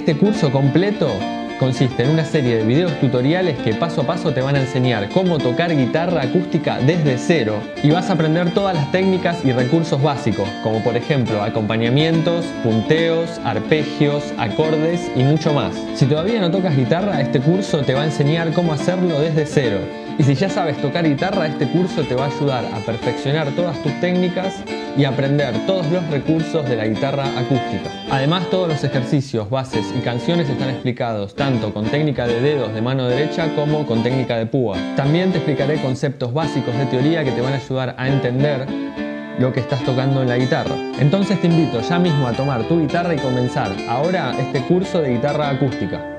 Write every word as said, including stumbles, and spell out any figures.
Este curso completo consiste en una serie de videos tutoriales que paso a paso te van a enseñar cómo tocar guitarra acústica desde cero y vas a aprender todas las técnicas y recursos básicos, como por ejemplo acompañamientos, punteos, arpegios, acordes y mucho más. Si todavía no tocas guitarra, este curso te va a enseñar cómo hacerlo desde cero. Y si ya sabes tocar guitarra, este curso te va a ayudar a perfeccionar todas tus técnicas y aprender todos los recursos de la guitarra acústica. Además, todos los ejercicios, bases y canciones están explicados tanto con técnica de dedos de mano derecha como con técnica de púa. También te explicaré conceptos básicos de teoría que te van a ayudar a entender lo que estás tocando en la guitarra. Entonces te invito ya mismo a tomar tu guitarra y comenzar ahora este curso de guitarra acústica.